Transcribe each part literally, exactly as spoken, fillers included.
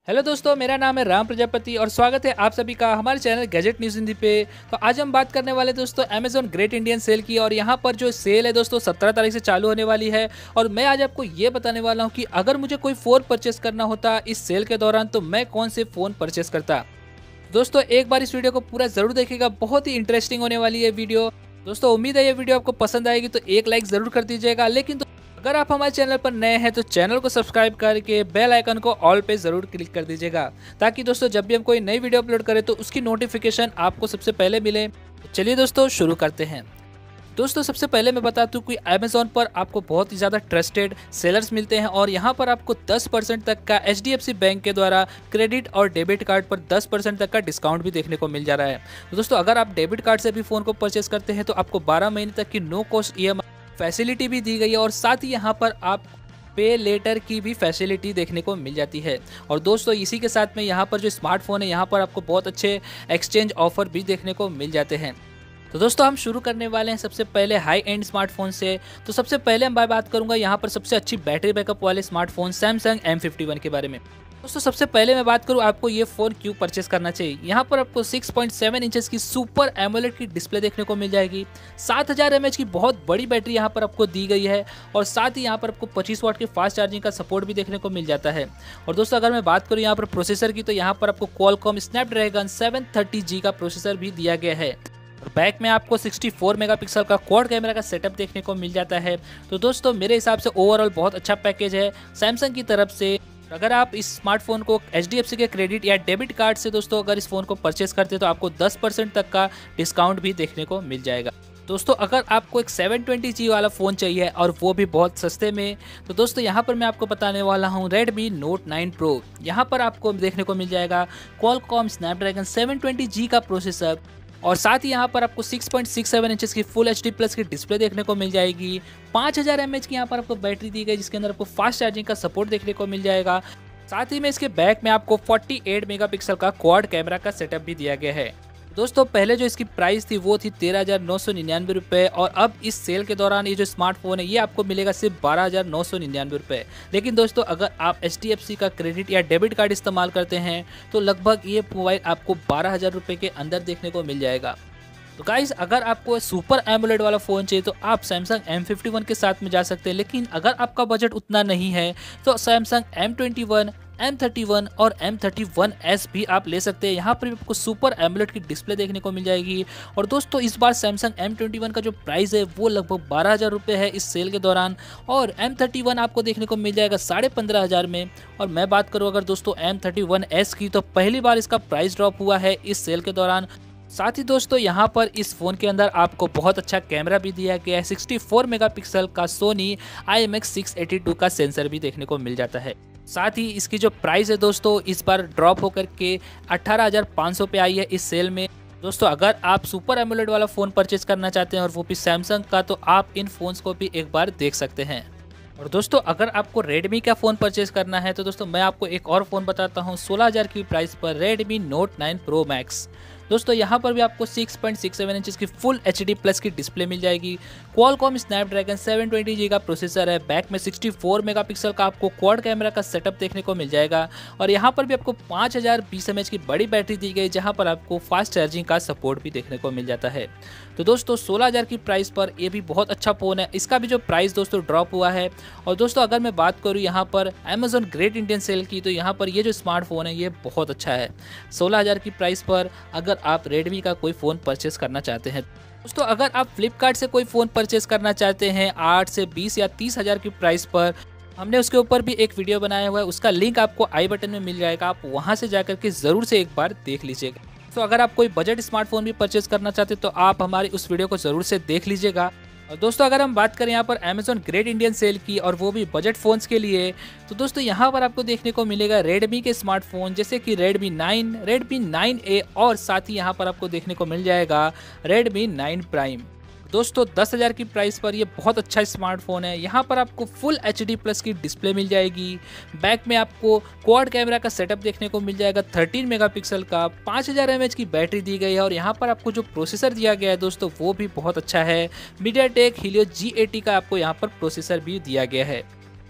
Hello दोस्तों, मेरा नाम है राम प्रजापति और स्वागत है आप सभी का हमारे चैनल गैजेट न्यूज़ हिंदी पे। तो आज हम बात करने वाले दोस्तों अमेजॉन ग्रेट इंडियन सेल की। और यहाँ पर जो सेल है दोस्तों सत्रह तारीख से चालू होने वाली है। और मैं आज आपको ये बताने वाला हूँ कि अगर मुझे कोई फ़ोन परचेस करना होता इस सेल के दौरान तो मैं कौन से फ़ोन परचेस करता। दोस्तों एक बार इस वीडियो को पूरा ज़रूर देखिएगा, बहुत ही इंटरेस्टिंग होने वाली है वीडियो। दोस्तों उम्मीद है ये वीडियो आपको पसंद आएगी, तो एक लाइक ज़रूर कर दीजिएगा। लेकिन अगर आप हमारे चैनल पर नए हैं तो चैनल को सब्सक्राइब करके बेल आइकन को ऑल पे ज़रूर क्लिक कर दीजिएगा, ताकि दोस्तों जब भी हम कोई नई वीडियो अपलोड करें तो उसकी नोटिफिकेशन आपको सबसे पहले मिले। तो चलिए दोस्तों शुरू करते हैं। दोस्तों सबसे पहले मैं बता दूं कि अमेजॉन पर आपको बहुत ही ज़्यादा ट्रस्टेड सेलर्स मिलते हैं और यहाँ पर आपको दस परसेंट तक का H D F C bank के द्वारा क्रेडिट और डेबिट कार्ड पर दस परसेंट तक का डिस्काउंट भी देखने को मिल जा रहा है। तो दोस्तों अगर आप डेबिट कार्ड से भी फ़ोन को परचेस करते हैं तो आपको बारह महीने तक की no cost E M I facility भी दी गई है और साथ ही यहाँ पर आप पे लेटर की भी फैसिलिटी देखने को मिल जाती है। और दोस्तों इसी के साथ में यहाँ पर जो स्मार्टफोन है यहाँ पर आपको बहुत अच्छे एक्सचेंज ऑफर भी देखने को मिल जाते हैं। तो दोस्तों हम शुरू करने वाले हैं सबसे पहले हाई एंड स्मार्टफोन से। तो सबसे पहले मैं बात करूंगा यहाँ पर सबसे अच्छी बैटरी बैकअप वाले smartphone Samsung M fifty one के बारे में। दोस्तों सबसे पहले मैं बात करूं आपको ये फ़ोन क्यों परचेस करना चाहिए। यहाँ पर आपको सिक्स पॉइंट सेवन इंचेस की सुपर एमोलेड की डिस्प्ले देखने को मिल जाएगी। सात हज़ार एम एच की बहुत बड़ी बैटरी यहाँ पर आपको दी गई है और साथ ही यहाँ पर आपको पच्चीस वाट के फास्ट चार्जिंग का सपोर्ट भी देखने को मिल जाता है। और दोस्तों अगर मैं बात करूँ यहाँ पर प्रोसेसर की, तो यहाँ पर आपको Qualcomm Snapdragon seven thirty G का प्रोसेसर भी दिया गया है। और बैक में आपको सिक्सटी फोर मेगापिक्सल का क्वाड कैमरा का सेटअप देखने को मिल जाता है। तो दोस्तों मेरे हिसाब से ओवरऑल बहुत अच्छा पैकेज है सैमसंग की तरफ से। अगर आप इस स्मार्टफोन को एच डी एफ सी के क्रेडिट या डेबिट कार्ड से दोस्तों अगर इस फ़ोन को परचेस करते हैं तो आपको दस परसेंट तक का डिस्काउंट भी देखने को मिल जाएगा। दोस्तों अगर आपको एक सेवन ट्वेंटी जी वाला फ़ोन चाहिए और वो भी बहुत सस्ते में, तो दोस्तों यहाँ पर मैं आपको बताने वाला हूँ रेडमी नोट नाइन प्रो। यहाँ पर आपको देखने को मिल जाएगा Qualcomm Snapdragon seven twenty G का प्रोसेसर और साथ ही यहाँ पर आपको six point six seven inches की फुल एच डी प्लस की डिस्प्ले देखने को मिल जाएगी। पाँच हज़ार एम एच की यहाँ पर आपको बैटरी दी गई जिसके अंदर आपको फास्ट चार्जिंग का सपोर्ट देखने को मिल जाएगा। साथ ही में इसके बैक में आपको अड़तालीस मेगापिक्सल का क्वाड कैमरा का सेटअप भी दिया गया है। दोस्तों पहले जो इसकी प्राइस थी वो थी तेरह हज़ार नौ सौ निन्यानवे रुपये और अब इस सेल के दौरान ये जो स्मार्टफोन है ये आपको मिलेगा सिर्फ बारह हज़ार नौ सौ निन्यानवे रुपये। लेकिन दोस्तों अगर आप एच डी एफ सी का क्रेडिट या डेबिट कार्ड इस्तेमाल करते हैं तो लगभग ये मोबाइल आपको बारह हज़ार रुपये के अंदर देखने को मिल जाएगा। तो गाइज अगर आपको सुपर एमोलेड वाला फ़ोन चाहिए तो आप सैमसंग एम फिफ्टी वन के साथ में जा सकते हैं। लेकिन अगर आपका बजट उतना नहीं है तो Samsung M twenty one, M thirty one और एम थर्टी वन एस भी आप ले सकते हैं। यहाँ पर भी आपको सुपर एमोलेड की डिस्प्ले देखने को मिल जाएगी। और दोस्तों इस बार सैमसंग एम ट्वेंटी वन का जो प्राइस है वो लगभग बारह हज़ार रुपये है इस सेल के दौरान और एम थर्टी वन आपको देखने को मिल जाएगा साढ़े पंद्रह हज़ार में। और मैं बात करूँ अगर दोस्तों एम थर्टी वन एस की, तो पहली बार इसका प्राइस ड्रॉप हुआ है इस सेल के दौरान। साथ ही दोस्तों यहाँ पर इस फ़ोन के अंदर आपको बहुत अच्छा कैमरा भी दिया गया है। सिक्सटी फोर मेगापिक्सल का Sony I M X six eighty two का सेंसर भी देखने को मिल जाता है। साथ ही इसकी जो प्राइस है दोस्तों इस बार ड्रॉप होकर के अट्ठारह हज़ार पाँच सौ पे आई है इस सेल में। दोस्तों अगर आप सुपर एमोलेड वाला फ़ोन परचेज करना चाहते हैं और वो भी सैमसंग का, तो आप इन फ़ोन्स को भी एक बार देख सकते हैं। और दोस्तों अगर आपको रेडमी का फ़ोन परचेज करना है तो दोस्तों मैं आपको एक और फ़ोन बताता हूँ सोलह हज़ार की प्राइस पर Redmi Note nine pro max. दोस्तों यहाँ पर भी आपको six point six seven inches की फुल एच डी प्लस की डिस्प्ले मिल जाएगी। Qualcomm Snapdragon seven twenty G का प्रोसेसर है। बैक में सिक्सटी फोर मेगापिक्सल का आपको क्वाड कैमरा का सेटअप देखने को मिल जाएगा। और यहाँ पर भी आपको पाँच हज़ार बीस एम एच की बड़ी बैटरी दी गई जहाँ पर आपको फास्ट चार्जिंग का सपोर्ट भी देखने को मिल जाता है। तो दोस्तों सोलह हज़ार की प्राइस पर ये भी बहुत अच्छा फ़ोन है। इसका भी जो प्राइस दोस्तों ड्रॉप हुआ है। और दोस्तों अगर मैं बात करूँ यहाँ पर अमेजॉन ग्रेट इंडियन सेल की, तो यहाँ पर ये जो स्मार्टफोन है ये बहुत अच्छा है। सोलह हज़ार की प्राइस पर अगर आप रेडमी का कोई फ़ोन परचेस करना चाहते हैं। दोस्तों अगर आप फ्लिपकार्ट से कोई फ़ोन परचेस करना चाहते हैं आठ से बीस या तीस हज़ार की प्राइस पर, हमने उसके ऊपर भी एक वीडियो बनाया हुआ है, उसका लिंक आपको आई बटन में मिल जाएगा। आप वहां से जाकर के ज़रूर से एक बार देख लीजिएगा। तो अगर आप कोई बजट स्मार्टफोन भी परचेस करना चाहते हैं तो आप हमारी उस वीडियो को ज़रूर से देख लीजिएगा। और दोस्तों अगर हम बात करें यहाँ पर अमेजॉन ग्रेट इंडियन सेल की और वो भी बजट फ़ोन्स के लिए, तो दोस्तों यहाँ पर आपको देखने को मिलेगा रेडमी के स्मार्टफोन जैसे कि Redmi nine, Redmi nine A और साथ ही यहाँ पर आपको देखने को मिल जाएगा रेडमी नाइन प्राइम। दोस्तों दस हज़ार की प्राइस पर ये बहुत अच्छा स्मार्टफोन है। यहाँ पर आपको फुल एच डी प्लस की डिस्प्ले मिल जाएगी। बैक में आपको क्वाड कैमरा का सेटअप देखने को मिल जाएगा थर्टीन मेगापिक्सल का। पाँच हज़ार एम एच की बैटरी दी गई है और यहाँ पर आपको जो प्रोसेसर दिया गया है दोस्तों वो भी बहुत अच्छा है। मीडियाटेक हीलियो जी एटी का आपको यहाँ पर प्रोसेसर भी दिया गया है।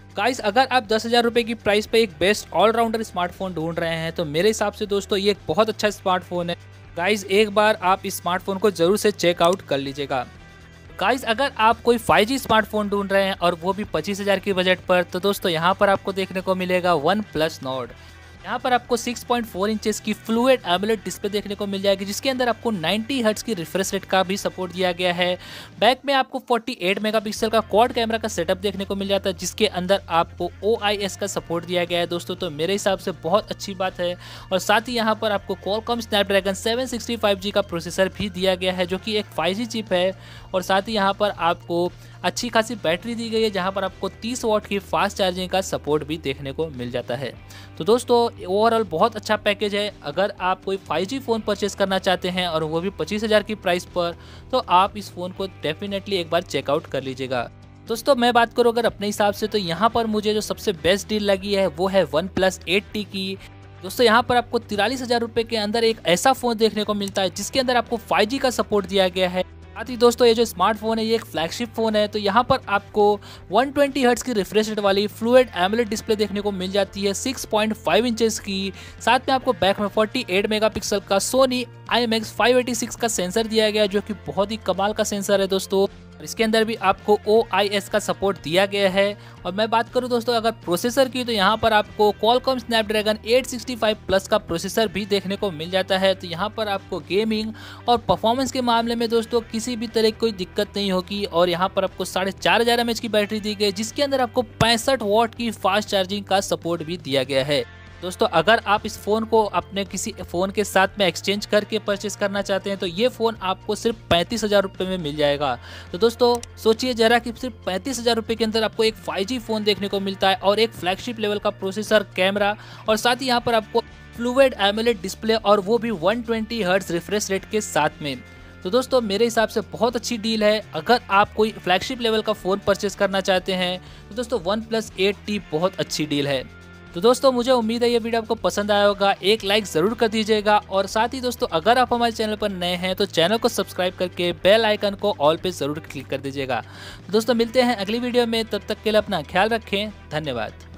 गाइस अगर आप दस हज़ार रुपये की प्राइस पे एक बेस्ट ऑलराउंडर स्मार्टफोन ढूंढ रहे हैं तो मेरे हिसाब से दोस्तों ये एक बहुत अच्छा स्मार्टफोन है। गाइस एक बार आप इस स्मार्टफोन को जरूर से चेकआउट कर लीजिएगा। गाइस अगर आप कोई फाइव जी स्मार्टफोन ढूंढ रहे हैं और वो भी पच्चीस हज़ार की बजट पर, तो दोस्तों यहाँ पर आपको देखने को मिलेगा वन प्लस नॉर्ड। यहाँ पर आपको सिक्स पॉइंट फोर इंचेस की फ्लूइड एमोलेड डिस्प्ले देखने को मिल जाएगी, जिसके अंदर आपको नाइंटी हर्ट्ज की रिफ्रेश रेट का भी सपोर्ट दिया गया है। बैक में आपको अड़तालीस मेगापिक्सल का क्वाड कैमरा का सेटअप देखने को मिल जाता है, जिसके अंदर आपको ओ आई एस का सपोर्ट दिया गया है दोस्तों, तो मेरे हिसाब से बहुत अच्छी बात है। और साथ ही यहाँ पर आपको Qualcomm Snapdragon seven sixty five G का प्रोसेसर भी दिया गया है, जो कि एक फाइव जी चिप है। और साथ ही यहाँ पर आपको अच्छी खासी बैटरी दी गई है, जहां पर आपको तीस वॉट की फास्ट चार्जिंग का सपोर्ट भी देखने को मिल जाता है। तो दोस्तों ओवरऑल बहुत अच्छा पैकेज है। अगर आप कोई फाइव जी फ़ोन परचेस करना चाहते हैं और वो भी पच्चीस हज़ार की प्राइस पर, तो आप इस फ़ोन को डेफिनेटली एक बार चेकआउट कर लीजिएगा। दोस्तों मैं बात करूँ अगर अपने हिसाब से, तो यहाँ पर मुझे जो सबसे बेस्ट डील लगी है वो है वन प्लस एट टी की। दोस्तों यहाँ पर आपको तिरालीस हज़ार रुपये के अंदर एक ऐसा फ़ोन देखने को मिलता है जिसके अंदर आपको फाइव जी का सपोर्ट दिया गया है। साथ ही दोस्तों ये जो स्मार्टफोन है ये एक फ्लैगशिप फोन है, तो यहाँ पर आपको वन ट्वेंटी हर्ट्ज की रिफ्रेश रेट वाली फ्लूइड एमोलेड डिस्प्ले देखने को मिल जाती है सिक्स पॉइंट फाइव इंचेस की। साथ में आपको बैक में अड़तालीस मेगापिक्सल का Sony I M X five eighty six का सेंसर दिया गया है, जो कि बहुत ही कमाल का सेंसर है दोस्तों। इसके अंदर भी आपको ओ आई एस का सपोर्ट दिया गया है। और मैं बात करूं दोस्तों अगर प्रोसेसर की, तो यहाँ पर आपको Qualcomm Snapdragon eight sixty five plus का प्रोसेसर भी देखने को मिल जाता है। तो यहाँ पर आपको गेमिंग और परफॉर्मेंस के मामले में दोस्तों किसी भी तरह की कोई दिक्कत नहीं होगी। और यहाँ पर आपको साढ़े चार हज़ार एम एच की बैटरी दी गई, जिसके अंदर आपको पैंसठ वॉट की फास्ट चार्जिंग का सपोर्ट भी दिया गया है। दोस्तों अगर आप इस फ़ोन को अपने किसी फ़ोन के साथ में एक्सचेंज करके परचेस करना चाहते हैं, तो ये फ़ोन आपको सिर्फ पैंतीस हज़ार रुपये में मिल जाएगा। तो दोस्तों सोचिए जरा कि सिर्फ पैंतीस हज़ार रुपये के अंदर आपको एक फाइव जी फ़ोन देखने को मिलता है और एक फ्लैगशिप लेवल का प्रोसेसर, कैमरा, और साथ ही यहाँ पर आपको फ्लूइड एमोलेड डिस्प्ले, और वो भी one twenty hertz refresh rate के साथ में। तो दोस्तों मेरे हिसाब से बहुत अच्छी डील है। अगर आप कोई फ्लैगशिप लेवल का फ़ोन परचेस करना चाहते हैं तो दोस्तों वन प्लस एट टी बहुत अच्छी डील है। तो दोस्तों मुझे उम्मीद है ये वीडियो आपको पसंद आया होगा, एक लाइक ज़रूर कर दीजिएगा। और साथ ही दोस्तों अगर आप हमारे चैनल पर नए हैं तो चैनल को सब्सक्राइब करके बेल आइकन को ऑल पे ज़रूर क्लिक कर दीजिएगा। तो दोस्तों मिलते हैं अगली वीडियो में, तब तक के लिए अपना ख्याल रखें। धन्यवाद।